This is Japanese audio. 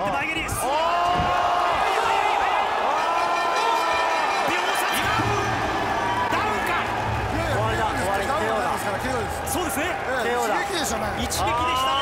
って前蹴り。そうですね。一撃でしたね。